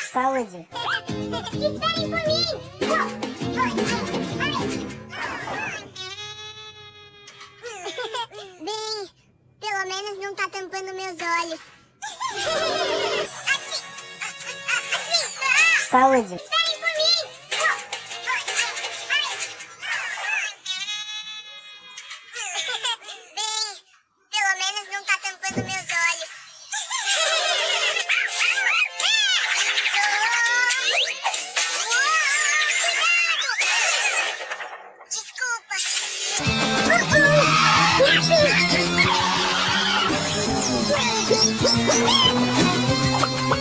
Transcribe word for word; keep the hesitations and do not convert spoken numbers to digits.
Saúde. Esperem por mim! Bem, pelo menos não tá tampando meus olhos. Saúde. Esperem por mim! Bem, pelo menos não tá tampando meus olhos. Desculpa.